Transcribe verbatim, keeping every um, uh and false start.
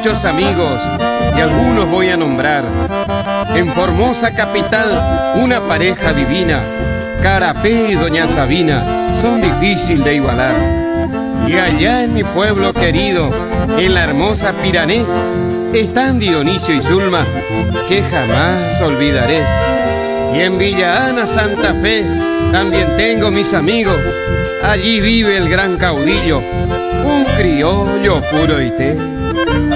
muchos amigos y algunos voy a nombrar. En Formosa capital, una pareja divina, Carapé y Doña Sabina, son difícil de igualar. Y allá en mi pueblo querido, en la hermosa Pirané, están Dionisio y Zulma, que jamás olvidaré. Y en Villa Ana, Santa Fe, también tengo mis amigos. Allí vive el gran caudillo, un criollo puro y té.